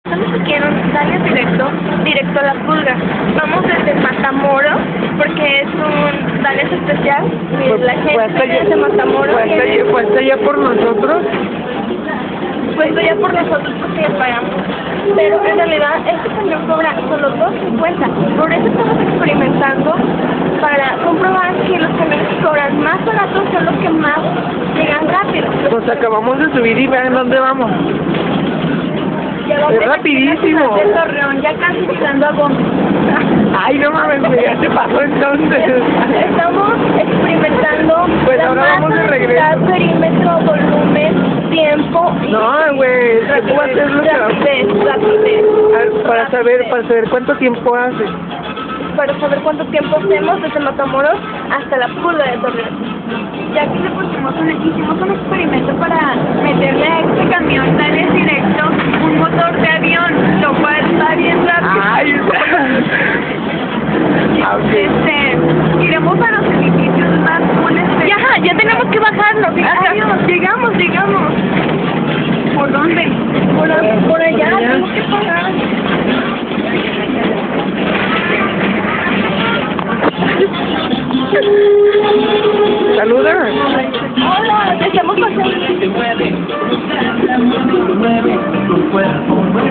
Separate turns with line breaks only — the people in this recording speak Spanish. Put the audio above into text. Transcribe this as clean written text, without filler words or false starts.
Si quieren darles directo a la pulga. Vamos desde Matamoros, porque es un Dales especial. Y la gente de Matamoros
¿Cuesta ya por nosotros?
Cuesta ya por nosotros porque ya pagamos. Pero en realidad este camión cobra solo $2.50. Por eso estamos experimentando para comprobar que los camiones que cobran más baratos son los que más llegan rápido.
Pues acabamos de subir y vean dónde vamos.
Es
rapidísimo.
De Torreón, ya casi llegando a Gómez.
Ay, no mames, ya se pasó entonces.
Estamos experimentando
Pues ahora vamos de regreso.
Perímetro, volumen, tiempo y
no, güey, ¿qué puedo hacer lo que
rapidez.
Para saber cuánto tiempo hace.
Para saber cuánto tiempo hacemos desde Matamoros hasta la pulga de Torreón. Ya que hicimos un experimento para meterle a este camión Dales directo un motor de avión, lo cual está bien rápido.
Ay,
Iremos a los edificios más comunes. Ya tenemos que bajarnos. Llegamos. ¿Por dónde? Por allá, tenemos que pagar.
Saluda.
Hola, estamos pasando.